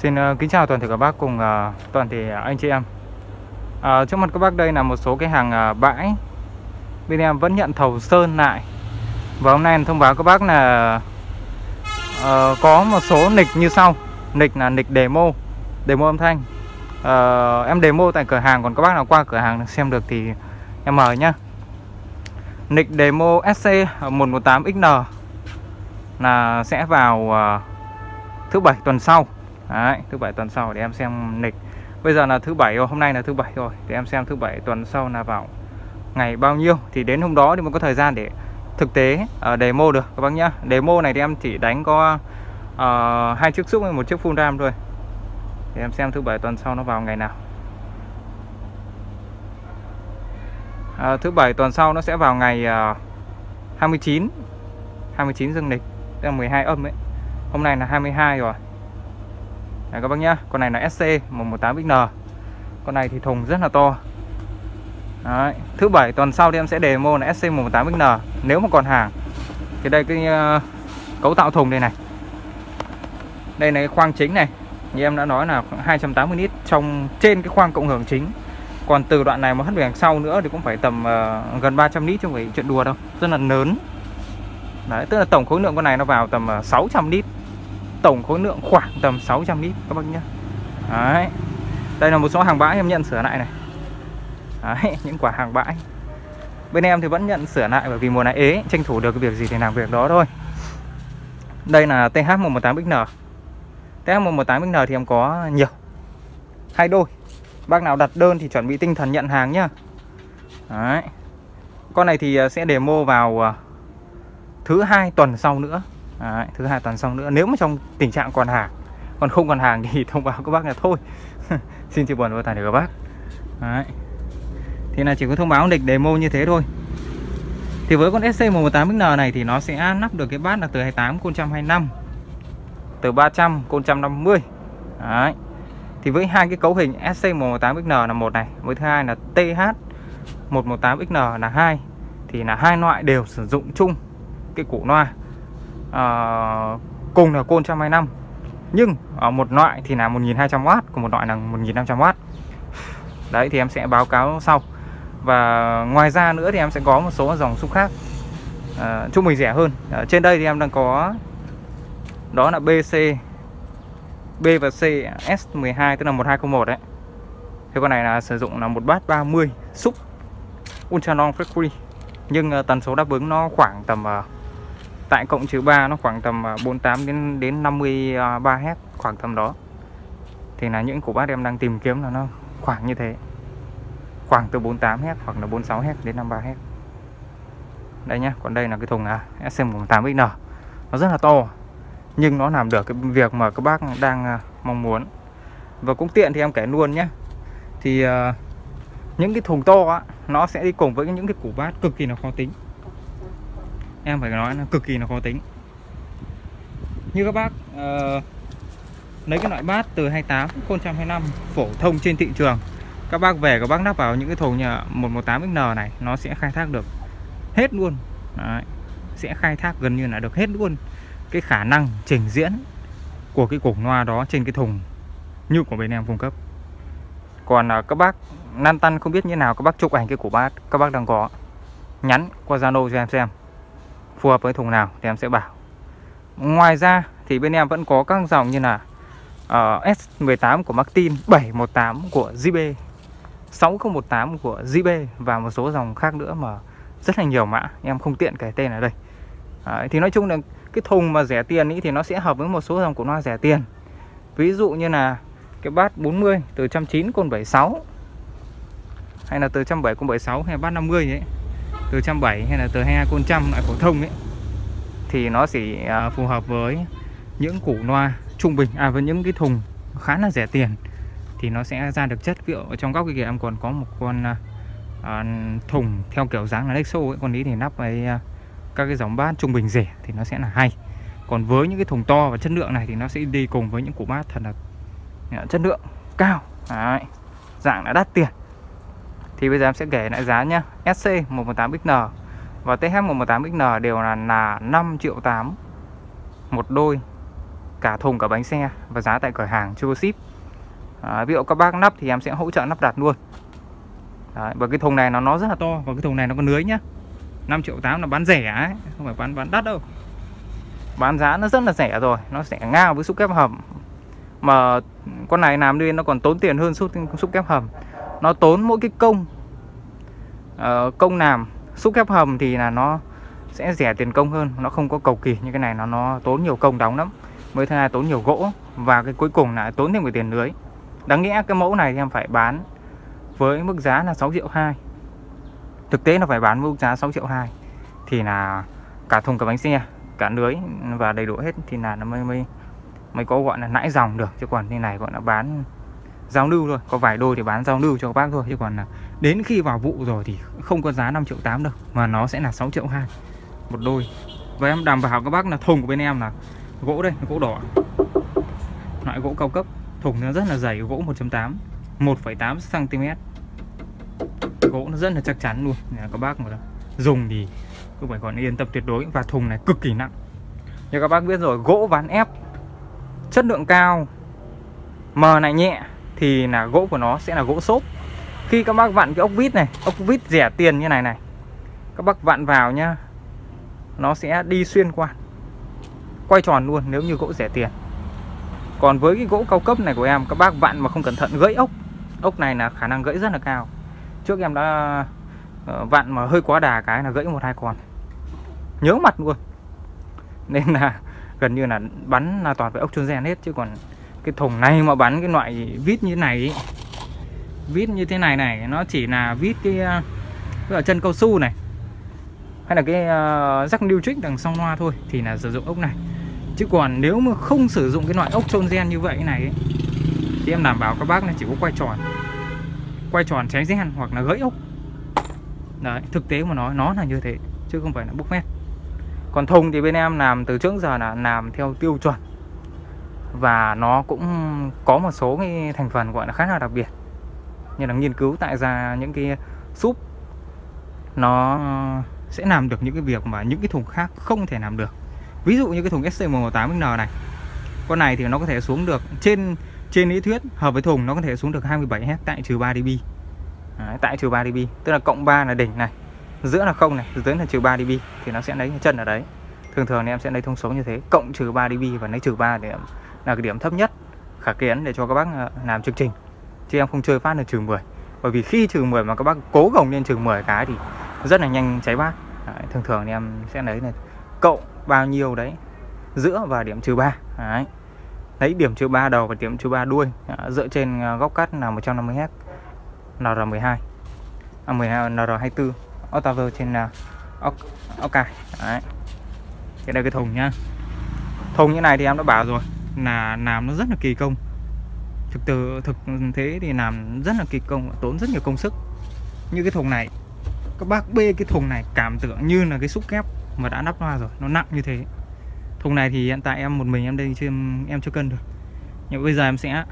Xin kính chào toàn thể các bác cùng toàn thể anh chị em. Trước mặt các bác đây là một số cái hàng bãi bên em vẫn nhận thầu sơn lại. Và hôm nay thông báo các bác là có một số nick như sau. Nick là nick demo âm thanh. Em demo tại cửa hàng, còn các bác nào qua cửa hàng xem được thì em mời nhá. Nick demo SC118XN là sẽ vào thứ bảy tuần sau. Đấy, thứ bảy tuần sau để em xem nick. Bây giờ là thứ bảy rồi, hôm nay là thứ bảy rồi, để em xem thứ bảy tuần sau là vào ngày bao nhiêu, thì đến hôm đó thì mới có thời gian để thực tế demo được các bác nhá. Demo này thì em chỉ đánh có 2 chiếc xúc với 1 chiếc full ram thôi. Để em xem thứ bảy tuần sau nó vào ngày nào. Thứ bảy tuần sau nó sẽ vào ngày 29 dương lịch, tức là 12 âm ấy. Hôm nay là 22 rồi. Đấy các bác nhá, con này là SC118XN. Con này thì thùng rất là to. Đấy, thứ bảy tuần sau thì em sẽ demo là SC118XN nếu mà còn hàng. Thì đây cái cấu tạo thùng đây này. Đây là cái khoang chính này. Như em đã nói là khoảng 280 lít trong trên cái khoang cộng hưởng chính. Còn từ đoạn này mà hất về đằng sau nữa thì cũng phải tầm gần 300 lít, chứ không phải chuyện đùa đâu. Rất là lớn. Đấy, tức là tổng khối lượng con này nó vào tầm 600 lít. Tổng khối lượng khoảng tầm 600 lít các bác nhé. Đấy. Đây là một số hàng bãi em nhận sửa lại này. Đấy, những quả hàng bãi. Bên em thì vẫn nhận sửa lại bởi vì mùa này ế, tranh thủ được cái việc gì thì làm việc đó thôi. Đây là TH118XN. TH118XN thì em có nhiều, 2 đôi. Bác nào đặt đơn thì chuẩn bị tinh thần nhận hàng nhá. Đấy. Con này thì sẽ demo vào thứ 2 tuần sau nữa. Đấy, thứ 2 tuần sau nữa, nếu mà trong tình trạng còn hàng. Còn không còn hàng thì thông báo các bác là thôi. Xin chia buồn với toàn thể các bác. Đấy. Thì là chỉ có thông báo lịch demo như thế thôi. Thì với con SC118XN này thì nó sẽ lắp được cái bát là từ 28 con 125, từ 300 con 150. Đấy. Thì với hai cái cấu hình SC118XN là một này, với thứ hai là TH118XN là hai, thì là hai loại đều sử dụng chung cái củ loa cùng là côn 125. Nhưng ở một loại thì là 1200W, còn một loại là 1500W. Đấy thì em sẽ báo cáo sau. Và ngoài ra nữa thì em sẽ có một số dòng xúc khác trung bình rẻ hơn. Trên đây thì em đang có đó là BC, B và C S12, tức là 1201 đấy. Thì con này là sử dụng là một bát 30 xúc ultra long frequency. Nhưng tần số đáp ứng nó khoảng tầm tại cộng trừ 3 nó khoảng tầm 48 đến 53 Hz, khoảng tầm đó. Thì là những củ bát em đang tìm kiếm là nó khoảng như thế. Khoảng từ 48 Hz hoặc là 46 Hz đến 53 Hz. Đây nhá, còn đây là cái thùng SC118XN. Nó rất là to, nhưng nó làm được cái việc mà các bác đang mong muốn. Và cũng tiện thì em kể luôn nhé. Thì những cái thùng to á, nó sẽ đi cùng với những cái củ bát cực kỳ là khó tính. Em phải nói là cực kỳ là khó tính. Như các bác lấy cái loại bát từ 28 con 125 phổ thông trên thị trường, các bác về các bác lắp vào những cái thùng như 118XN này, nó sẽ khai thác được hết luôn. Đấy. Sẽ khai thác gần như là được hết luôn cái khả năng trình diễn của cái củ loa đó trên cái thùng như của bên em cung cấp. Còn các bác lăn tăn không biết như nào, các bác chụp ảnh cái củ bát các bác đang có, nhắn qua Zalo cho em xem phù hợp với thùng nào thì em sẽ bảo. Ngoài ra thì bên em vẫn có các dòng như là S18 của Martin, 718 của JB, 6018 của JB và một số dòng khác nữa mà rất là nhiều mã, em không tiện kể tên ở đây. Đấy, thì nói chung là cái thùng mà rẻ tiền ý thì nó sẽ hợp với một số dòng của loa rẻ tiền. Ví dụ như là cái bát 40 từ 190 con 76, hay là từ 170 con 76, hay bát 50 ấy, từ 170 hay là từ 22 con 100 loại phổ thông ấy, thì nó chỉ phù hợp với những củ loa trung bình, với những cái thùng khá là rẻ tiền thì nó sẽ ra được chất. Ví dụ ở trong góc kia em còn có một con thùng theo kiểu dáng là Nexo ấy, con ý thì nắp với các cái dòng bát trung bình rẻ thì nó sẽ là hay. Còn với những cái thùng to và chất lượng này thì nó sẽ đi cùng với những củ bát thật là chất lượng cao. Đấy, dạng là đắt tiền. Thì bây giờ em sẽ kể lại giá nhá. SC118XN và TH118XN đều là 5.800.000 một đôi. cả thùng cả bánh xe, và giá tại cửa hàng chưa có ship. Ví dụ các bác nắp thì em sẽ hỗ trợ nắp đặt luôn. Đấy, và cái thùng này nó rất là to, và cái thùng này nó có lưới nhá. 5,8 triệu là bán rẻ ấy, không phải bán đắt đâu. Bán giá nó rất là rẻ rồi, nó sẽ ngang với xúc kép hầm. Mà con này làm lên nó còn tốn tiền hơn xúc kép hầm. Nó tốn mỗi cái công làm. Xúc kép hầm thì là nó sẽ rẻ tiền công hơn, nó không có cầu kỳ như cái này, nó tốn nhiều công đóng lắm. Mới thứ hai tốn nhiều gỗ, và cái cuối cùng là tốn thêm cái tiền lưới. Đáng nghĩa cái mẫu này thì em phải bán với mức giá là 6,2 triệu. Thực tế nó phải bán với mức giá 6,2 triệu thì là cả thùng cả bánh xe, cả lưới và đầy đủ hết thì là nó mới có gọi là nãi dòng được. Chứ còn như này gọi là bán giao lưu thôi, có vài đôi thì bán giao lưu cho các bác thôi. Chứ còn là đến khi vào vụ rồi thì không có giá 5,8 triệu đâu, mà nó sẽ là 6,2 triệu một đôi. Và em đảm bảo các bác là thùng của bên em là gỗ đây, gỗ đỏ, loại gỗ cao cấp. Thùng nó rất là dày, gỗ 1.8, 1,8 cm. Gỗ nó rất là chắc chắn luôn. Các bác mà dùng thì cứ phải còn yên tâm tuyệt đối. Và thùng này cực kỳ nặng. Như các bác biết rồi, gỗ ván ép chất lượng cao, mờ này nhẹ thì là gỗ của nó sẽ là gỗ xốp. Khi các bác vặn cái ốc vít này, ốc vít rẻ tiền như này, các bác vặn vào nhá, nó sẽ đi xuyên qua, quay tròn luôn nếu như gỗ rẻ tiền. Còn với cái gỗ cao cấp này của em, các bác vặn mà không cẩn thận gãy ốc. Ốc này là khả năng gãy rất là cao. Trước em đã vặn mà hơi quá đà cái là gãy 1-2 con, nhớ mặt luôn. Nên là gần như là bắn là toàn phải ốc chôn gen hết. Chứ còn cái thùng này mà bắn cái loại vít như này ý, vít như thế này nó chỉ là vít cái chân cao su này, hay là cái rắc niu trích đằng sau loa thôi thì là sử dụng ốc này. Chứ còn nếu mà không sử dụng cái loại ốc chôn gen như vậy này ấy, thì em đảm bảo các bác là chỉ có quay tròn cháy gen hoặc là gãy ốc. Đấy, thực tế mà nói nó là như thế chứ không phải là bốc mét. Còn thùng thì bên em làm từ trước giờ là làm theo tiêu chuẩn, và nó cũng có một số cái thành phần gọi là khá là đặc biệt, như là nghiên cứu tại ra những cái súp nó sẽ làm được những cái việc mà những cái thùng khác không thể làm được. Ví dụ như cái thùng SC118XN này, con này thì nó có thể xuống được trên lý thuyết hợp với thùng nó có thể xuống được 27Hz tại trừ 3 dB. Đấy, tại trừ 3 dB, tức là cộng 3 là đỉnh này, giữa là không này, dưới là trừ 3 dB thì nó sẽ lấy chân ở đấy. Thường thì em sẽ lấy thông số như thế, cộng trừ 3 dB và lấy trừ 3 để là cái điểm thấp nhất khả kiến để cho các bác làm chương trình. Chứ em không chơi phát là trừ 10. Bởi vì khi trừ 10 mà các bác cố gồng lên trừ 10 cái thì rất là nhanh cháy bát. Đấy, thường thì em sẽ lấy này cộng bao nhiêu đấy giữa và điểm trừ 3. Đấy, lấy điểm trừ 3 đầu và điểm trừ 3 đuôi. Dựa trên góc cắt là 150Hz, NR12, NR24 octave trên ốc cài. Đấy, cái đây cái thùng nhá. Thùng như này thì em đã bảo rồi là làm nó rất là kỳ công. Thực thế thì làm rất là kỳ công, tốn rất nhiều công sức. Như cái thùng này, các bác bê cái thùng này cảm tưởng như là cái xúc kép mà đã nắp loa rồi, nó nặng như thế. Thùng này thì hiện tại em một mình em đây chứ em chưa cân được. Nhưng bây giờ em sẽ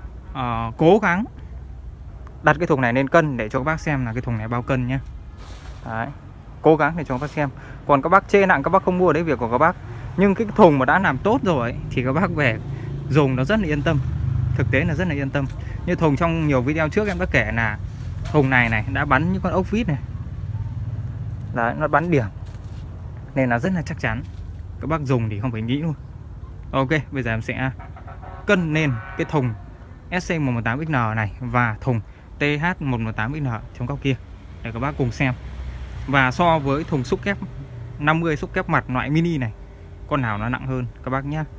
cố gắng đặt cái thùng này lên cân để cho các bác xem là cái thùng này bao cân nhé. Đấy, cố gắng để cho các bác xem. Còn các bác chê nặng các bác không mua, đấy việc của các bác. Nhưng cái thùng mà đã làm tốt rồi ấy, thì các bác về dùng nó rất là yên tâm. Thực tế là rất là yên tâm. Như thùng trong nhiều video trước em đã kể là thùng này đã bắn những con ốc vít này. Đấy, nó bắn điểm nên là rất là chắc chắn. Các bác dùng thì không phải nghĩ luôn. Ok, bây giờ em sẽ cân lên cái thùng SC118XN này và thùng TH118XN trong góc kia để các bác cùng xem. Và so với thùng xúc kép 50 xúc kép mặt loại mini này, con nào nó nặng hơn các bác nhé.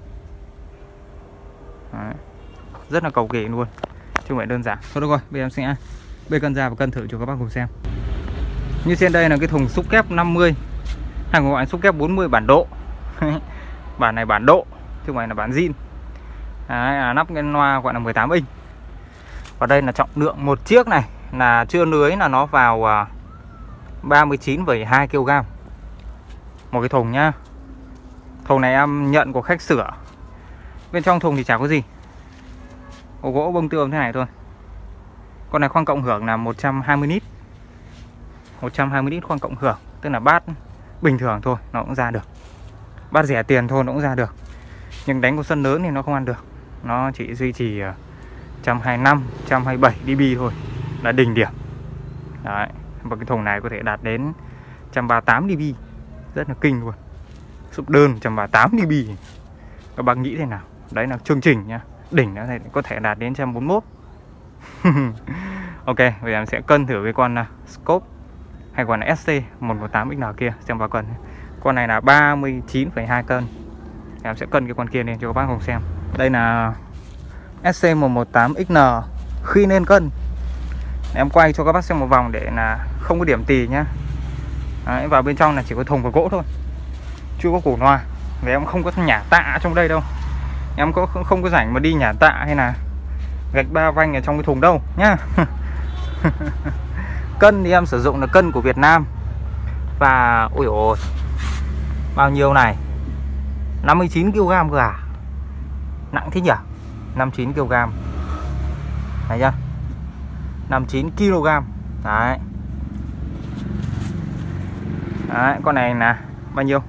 Đấy, rất là cầu kỳ luôn chứ không phải đơn giản. Thôi được rồi, bây giờ em sẽ bê cân ra và cân thử cho các bác cùng xem. Như trên đây là cái thùng xúc kép 50, hay gọi là xúc kép 40 bản độ. Bản này bản độ chứ không phải là bản zin. Đấy, nắp cái loa gọi là 18 inch. Và đây là trọng lượng một chiếc này là chưa lưới là nó vào 39,2 kg một cái thùng nhá. Thùng này em nhận của khách sửa. Bên trong thùng thì chả có gì, có gỗ bông tường thế này thôi. Con này khoang cộng hưởng là 120 lít. 120 lít khoang cộng hưởng, tức là bát bình thường thôi nó cũng ra được. Bát rẻ tiền thôi nó cũng ra được. Nhưng đánh con sân lớn thì nó không ăn được. Nó chỉ duy trì 125, 127 dB thôi là đỉnh điểm. Đấy. Và cái thùng này có thể đạt đến 138 dB, rất là kinh luôn. Súp đơn 138 dB. Các bác nghĩ thế nào? Đấy là chương trình nhá. Đỉnh nó có thể đạt đến 141. Ok, bây giờ em sẽ cân thử cái con Scope hay còn là SC 118XN kia xem vào cân. Con này là 39,2 cân. Em sẽ cân cái con kia lên cho các bác cùng xem. Đây là SC 118XN khi lên cân. Em quay cho các bác xem một vòng để là không có điểm tì nhá. Đấy, vào bên trong là chỉ có thùng và gỗ thôi, chưa có củ loa. Vì em không có nhả tạ trong đây đâu. Em không có rảnh mà đi nhả tạ hay là gạch ba vanh ở trong cái thùng đâu nhá. Cân thì em sử dụng là cân của Việt Nam. Và ôi ôi, bao nhiêu này, 59 kg cơ à. Nặng thế nhỉ, 59 kg. Thấy chưa, 59 kg. Đấy. Đấy, con này là bao nhiêu?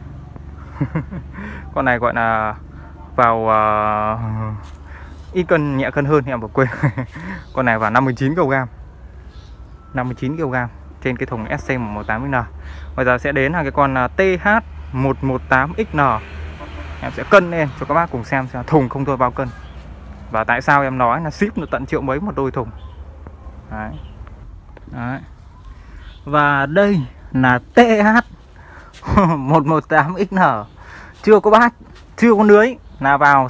Con này gọi là vào ít cân, nhẹ cân hơn em vừa quên. Con này vào 59 kg. 59 kg trên cái thùng SC118XN. Bây giờ sẽ đến là cái con TH118XN. Em sẽ cân lên cho các bác cùng xem thùng không thôi bao cân. Và tại sao em nói là ship nó tận triệu mấy một đôi thùng. Đấy. Đấy. Và đây là TH118XN. Chưa có bát, chưa có lưới, là vào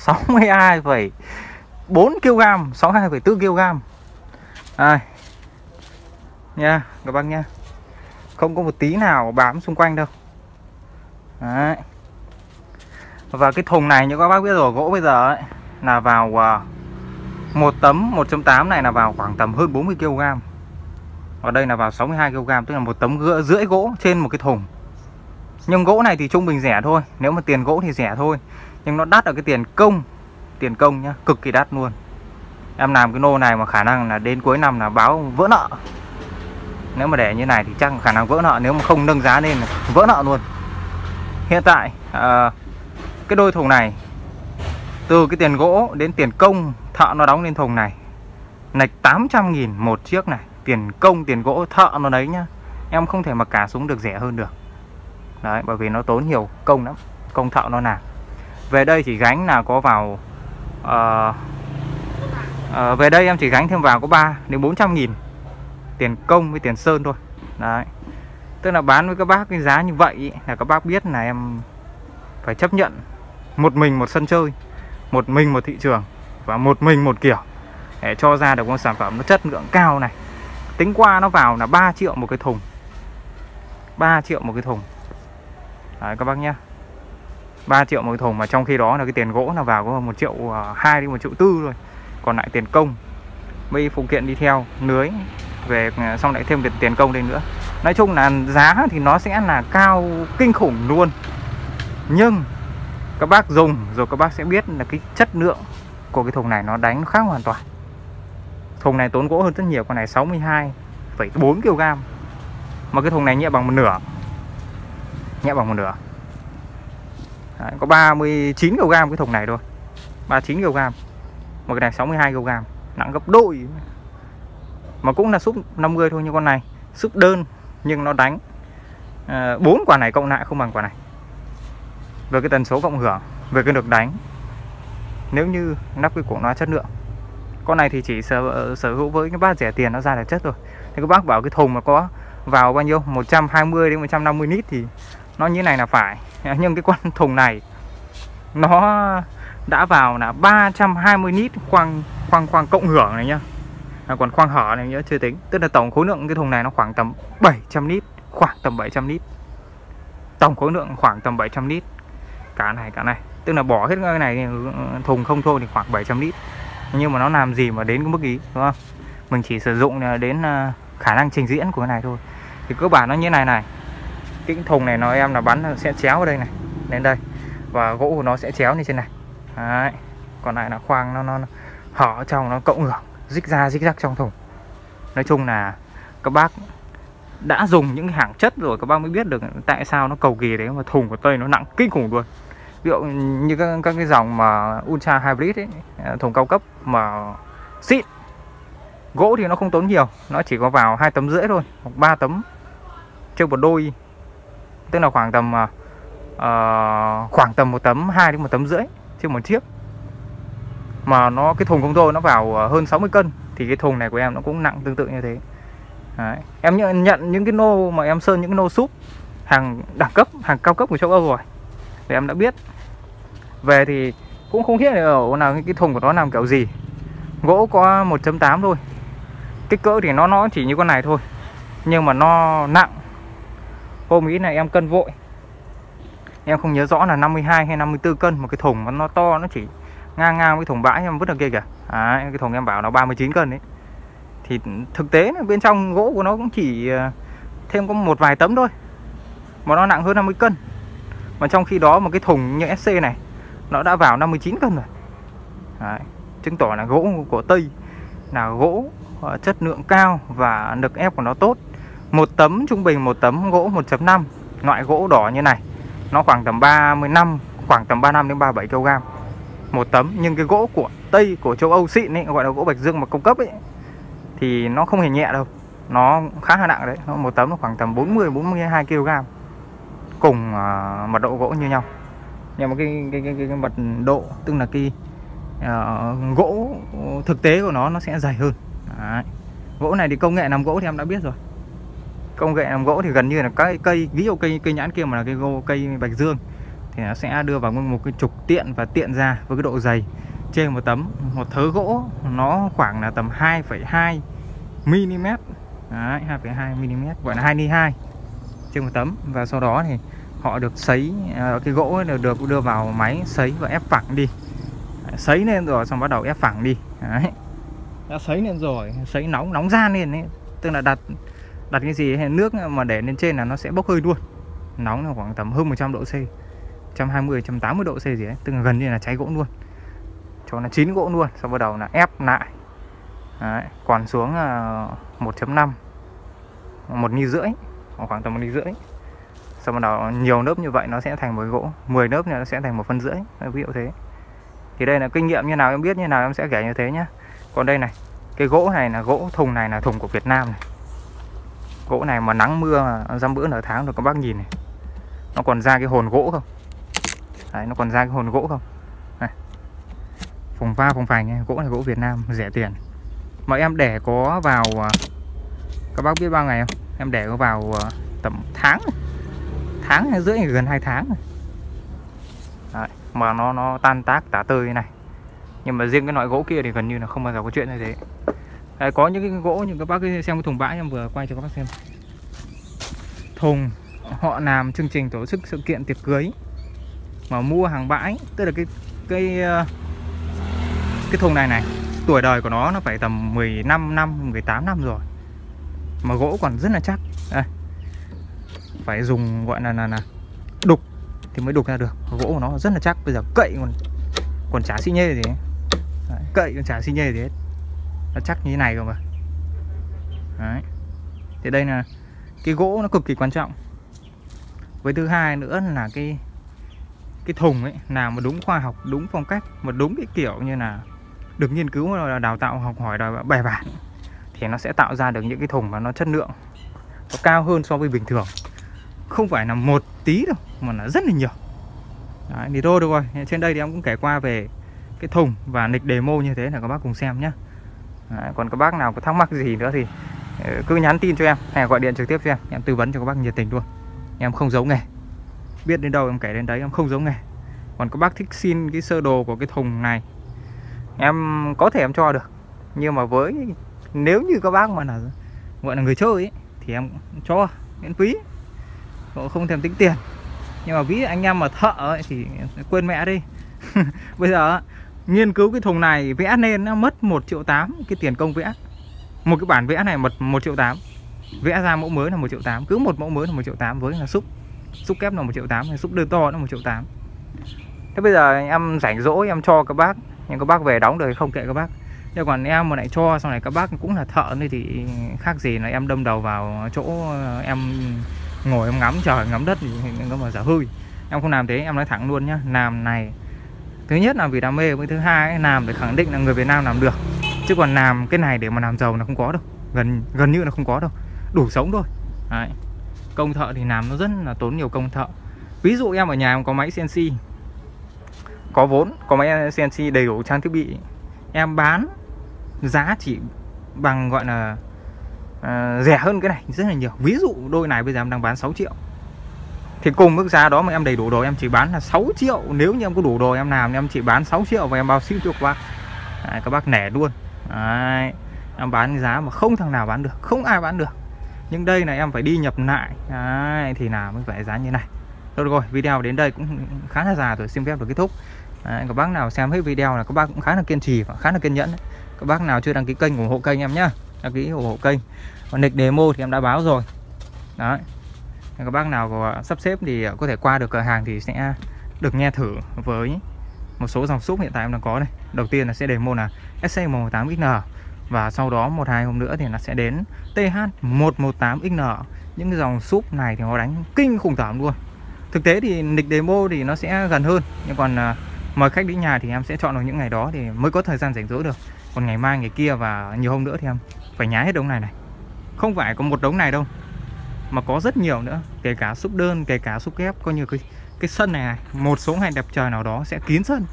62,4 kg, 62,4 kg. Đây nha các bác nha, không có một tí nào bám xung quanh đâu. Đấy. Và cái thùng này như các bác biết rồi, gỗ bây giờ ấy là vào một tấm 1.8 này là vào khoảng tầm hơn 40 kg. Ở đây là vào 62 kg, tức là một tấm rưỡi gỗ trên một cái thùng. Nhưng gỗ này thì trung bình rẻ thôi, nếu mà tiền gỗ thì rẻ thôi, nhưng nó đắt ở cái tiền công. Tiền công nhá, cực kỳ đắt luôn. Em làm cái nô này mà khả năng là đến cuối năm là báo vỡ nợ. Nếu mà để như này thì chắc khả năng vỡ nợ, nếu mà không nâng giá lên là vỡ nợ luôn. Hiện tại cái đôi thùng này, từ cái tiền gỗ đến tiền công thợ nó đóng lên thùng này, nạch 800.000 một chiếc này. Tiền công, tiền gỗ thợ nó đấy nhá. Em không thể mà cả súng được rẻ hơn được. Đấy, bởi vì nó tốn nhiều công lắm, công thợ nó làm. Về đây chỉ gánh là có vào về đây em chỉ gánh thêm vào có 3 đến 400.000 tiền công với tiền sơn thôi. Đấy. Tức là bán với các bác cái giá như vậy ý, là các bác biết là em phải chấp nhận một mình một sân chơi, một mình một thị trường và một mình một kiểu để cho ra được con sản phẩm nó chất lượng cao này. Tính qua nó vào là 3 triệu một cái thùng. 3 triệu một cái thùng. Đấy các bác nhá, 3 triệu một cái thùng, mà trong khi đó là cái tiền gỗ là vào có 1,2 triệu đến 1,4 triệu thôi. Còn lại tiền công mấy phụ kiện đi theo, lưới về xong lại thêm tiền công lên nữa. Nói chung là giá thì nó sẽ là cao kinh khủng luôn. Nhưng các bác dùng rồi các bác sẽ biết là cái chất lượng của cái thùng này nó đánh khác hoàn toàn. Thùng này tốn gỗ hơn rất nhiều. Con này 62,4 kg. Mà cái thùng này nhẹ bằng một nửa. Nhẹ bằng một nửa. Đấy, có 39 kg cái thùng này thôi. 39 kg. Mà cái này 62 kg, nặng gấp đôi. Mà cũng là súp 50 thôi, như con này súp đơn nhưng nó đánh 4 quả này cộng lại không bằng quả này. Về cái tần số cộng hưởng, về cái lực đánh, nếu như nắp cái cổ loa chất lượng. Con này thì chỉ sở hữu với cái bát rẻ tiền nó ra được chất rồi. Thì các bác bảo cái thùng mà có vào bao nhiêu 120 đến 150 lít thì nó như này là phải. Nhưng cái con thùng này nó đã vào là 320 lít khoang cộng hưởng này nhá. Còn khoang hở này nhớ chưa tính. Tức là tổng khối lượng cái thùng này nó khoảng tầm 700 lít. Khoảng tầm 700 lít. Tổng khối lượng khoảng tầm 700 lít. Cả này. Tức là bỏ hết cái này thùng không thôi thì khoảng 700 lít. Nhưng mà nó làm gì mà đến cái mức ý, đúng không? Mình chỉ sử dụng đến khả năng trình diễn của cái này thôi. Thì cơ bản nó như này này. Cái thùng này nó em là bắn nó sẽ chéo ở đây này, lên đây. Và gỗ của nó sẽ chéo lên trên này. Đấy. Còn lại là khoang nó hở trong, nó cộng hưởng rích rác trong thùng. Nói chung là các bác đã dùng những cái hàng chất rồi các bác mới biết được tại sao nó cầu kỳ đấy, mà thùng của Tây nó nặng kinh khủng luôn. Ví dụ như các cái dòng mà Ultra Hybrid ấy, thùng cao cấp mà xịn, gỗ thì nó không tốn nhiều, nó chỉ có vào 2,5 tấm thôi hoặc 3 tấm trên một đôi, tức là khoảng tầm 1 tấm 2 đến 1,5 tấm trên một chiếc. Mà nó cái thùng của tôi nó vào hơn 60 cân thì cái thùng này của em nó cũng nặng tương tự như thế. Đấy. Em nhận những cái nô mà em sơn những cái nô súp hàng đẳng cấp, hàng cao cấp của châu Âu rồi thì em đã biết. Về thì cũng không biết là nào cái thùng của nó làm kiểu gì. Gỗ có 1,8 thôi, kích cỡ thì nó chỉ như con này thôi, nhưng mà nó nặng. Hôm ý này em cân vội, em không nhớ rõ là 52 hay 54 cân. Một cái thùng mà nó to, nó chỉ ngang với thùng bãi em vứt ở kia kìa. Đấy, cái thùng em bảo nó 39 cân đấy. Thì thực tế là bên trong gỗ của nó cũng chỉ thêm có một vài tấm thôi, mà nó nặng hơn 50 cân. Mà trong khi đó một cái thùng như SC này nó đã vào 59 cân rồi. Đấy, chứng tỏ là gỗ của Tây là gỗ chất lượng cao và lực ép của nó tốt. Một tấm trung bình, một tấm gỗ 1,5 loại gỗ đỏ như này nó khoảng tầm 35, khoảng tầm 35 đến 37 kg một tấm. Nhưng cái gỗ của Tây, của châu Âu xịn ấy, gọi là gỗ Bạch Dương mà công cấp ấy, thì nó không hề nhẹ đâu, nó khá là nặng đấy. Nó một tấm nó khoảng tầm 40-42 kg, cùng mật độ gỗ như nhau. Nhưng mà cái mật độ, tức là cái gỗ thực tế của nó sẽ dày hơn. Đấy. Gỗ này thì công nghệ làm gỗ thì em đã biết rồi. Công nghệ làm gỗ thì gần như là cái cây, ví dụ cây nhãn kia mà là cây Bạch Dương thì nó sẽ đưa vào một cái trục tiện và tiện ra với cái độ dày trên một tấm. Một thớ gỗ nó khoảng là tầm 2,2 mm. Đấy, 2,2 mm, gọi là 2x2 trên một tấm. Và sau đó thì họ được sấy, cái gỗ được đưa vào máy sấy và ép phẳng đi. Sấy lên rồi xong bắt đầu ép phẳng đi. Đấy. Đã sấy lên rồi, sấy nóng gian lên ấy. Tức là đặt cái gì hay nước mà để lên trên là nó sẽ bốc hơi luôn. Nóng là khoảng tầm hơn 100 độ C, 120, 180 độ C gì đấy, tức là gần như là cháy gỗ luôn, cho nó chín gỗ luôn. Sau bắt đầu là ép lại. Đấy, còn xuống 1,5, 1,5 ly, khoảng tầm 1,5 ly. Sau bắt đầu nhiều lớp như vậy nó sẽ thành một gỗ, 10 lớp nữa nó sẽ thành 1,5 phân. Ví dụ thế. Thì đây là kinh nghiệm như nào em biết như nào em sẽ kể như thế nhá. Còn đây này, cái gỗ này là gỗ thùng này là thùng của Việt Nam này. Gỗ này mà nắng mưa dăm bữa nửa tháng rồi các bác nhìn này, nó còn ra cái hồn gỗ không? Đấy, nó còn ra cái hồn gỗ không? Này, phồng pha phồng phành này. Gỗ này gỗ Việt Nam rẻ tiền. Mà em để có vào, các bác biết bao ngày không? Em để có vào tầm tháng hay rưỡi, gần 2 tháng rồi. Đấy, mà nó tan tác tả tơi như này. Nhưng mà riêng cái loại gỗ kia thì gần như là không bao giờ có chuyện như thế. Đấy, có những cái gỗ như các bác xem cái thùng bãi em vừa quay cho các bác xem. Thùng họ làm chương trình tổ chức sự kiện tiệc cưới mà mua hàng bãi, tức là cái thùng này tuổi đời của nó phải tầm 15 năm, 18 năm rồi mà gỗ còn rất là chắc. Đây, phải dùng gọi là đục thì mới đục ra được. Gỗ của nó rất là chắc. Bây giờ cậy còn chả xi nhê gì ấy. Đấy, cậy còn chả xi nhê gì hết, nó chắc như thế này rồi mà. Đấy. Thì đây là cái gỗ nó cực kỳ quan trọng. Với thứ hai nữa là cái thùng ấy nào mà đúng khoa học, đúng phong cách, mà đúng cái kiểu như là được nghiên cứu là đào tạo học hỏi bài bản thì nó sẽ tạo ra được những cái thùng mà nó chất lượng nó cao hơn so với bình thường. Không phải là một tí đâu mà là rất là nhiều. Đấy, thì thôi được rồi. Trên đây thì em cũng kể qua về cái thùng và lịch demo như thế là các bác cùng xem nhé. Đấy, còn các bác nào có thắc mắc gì nữa thì cứ nhắn tin cho em hay gọi điện trực tiếp cho em tư vấn cho các bác nhiệt tình luôn. Em không giấu nghề, biết đến đâu em kể đến đấy, em không giấu nghề. Còn các bác thích xin cái sơ đồ của cái thùng này em có thể em cho được, nhưng mà nếu như các bác mà là gọi là người chơi ấy, thì em cho miễn phí, không thèm tính tiền. Nhưng mà ví anh em mà thợ ấy, thì quên mẹ đi. Bây giờ nghiên cứu cái thùng này vẽ nên nó mất 1,8 triệu cái tiền công vẽ. Một cái bản vẽ này 1,8 triệu. Vẽ ra mẫu mới là 1,8 triệu. Cứ một mẫu mới là 1,8 triệu, với là xúc kép là 1,8 triệu, xúc đơn to là 1,8 triệu. Thế bây giờ em rảnh rỗi em cho các bác, nhưng các bác về đóng được không kệ các bác. Nhưng còn em mà lại cho sau này các bác cũng là thợ thì khác gì là em đâm đầu vào chỗ em ngồi em ngắm trời ngắm đất thì nó mà dở hơi. Em không làm thế, em nói thẳng luôn nhá. Làm này thứ nhất là vì đam mê, với thứ hai làm để khẳng định là người Việt Nam làm được. Chứ còn làm cái này để mà làm giàu là không có đâu, gần như là không có đâu, đủ sống thôi. Đấy. Công thợ thì làm nó rất là tốn nhiều công thợ. Ví dụ em ở nhà em có máy CNC, có vốn, có máy CNC đầy đủ trang thiết bị, em bán giá chỉ bằng gọi là rẻ hơn cái này rất là nhiều. Ví dụ đôi này bây giờ em đang bán 6 triệu, thì cùng mức giá đó mà em đầy đủ đồ em chỉ bán là 6 triệu. Nếu như em có đủ đồ em làm em chỉ bán 6 triệu và em bao ship cho các bác. Đấy, các bác nể luôn. Đấy, em bán giá mà không thằng nào bán được, không ai bán được. Nhưng đây là em phải đi nhập lại. Đấy, thì nào mới phải giá như này. Rồi, video đến đây cũng khá là dài rồi, xin phép được kết thúc. Đấy, các bác nào xem hết video là các bác cũng khá là kiên trì và khá là kiên nhẫn đấy. Các bác nào chưa đăng ký kênh ủng hộ kênh em nhá, đăng ký ủng hộ kênh. Còn nick demo thì em đã báo rồi. Đấy, các bác nào có sắp xếp thì có thể qua được cửa hàng thì sẽ được nghe thử với một số dòng súp hiện tại em đang có đây. Đầu tiên là sẽ demo là SC118XN, và sau đó 1-2 hôm nữa thì nó sẽ đến TH118XN. Những cái dòng súp này thì nó đánh kinh khủng tởm luôn. Thực tế thì nick demo thì nó sẽ gần hơn, nhưng còn mời khách đến nhà thì em sẽ chọn vào những ngày đó thì mới có thời gian rảnh rỗi được. Còn ngày mai ngày kia và nhiều hôm nữa thì em phải nhái hết đống này. Không phải có một đống này đâu, mà có rất nhiều nữa, kể cả súp đơn, kể cả súp ghép. Coi như cái sân này, một số ngày đẹp trời nào đó sẽ kín sân.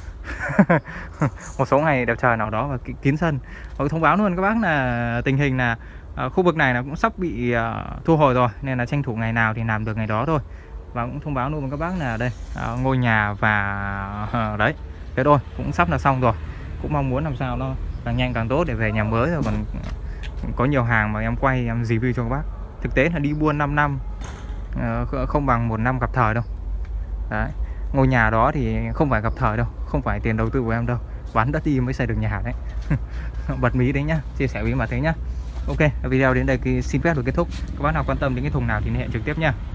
Một số ngày đẹp trời nào đó và kín sân. Và thông báo luôn các bác là tình hình là khu vực này là cũng sắp bị thu hồi rồi, nên là tranh thủ ngày nào thì làm được ngày đó thôi. Và cũng thông báo luôn với các bác là đây ngôi nhà và đấy, thế thôi, cũng sắp là xong rồi. Cũng mong muốn làm sao nó càng nhanh càng tốt để về nhà mới rồi. Còn có nhiều hàng mà em quay em review cho các bác. Thực tế là đi buôn 5 năm không bằng 1 năm gặp thời đâu. Đấy, ngôi nhà đó thì không phải gặp thời đâu, không phải tiền đầu tư của em đâu, bán đất đi mới xây được nhà đấy. Bật mí đấy nhá, chia sẻ bí mật thế nhá. Ok, video đến đây xin phép được kết thúc. Các bác nào quan tâm đến cái thùng nào thì liên hệ trực tiếp nha.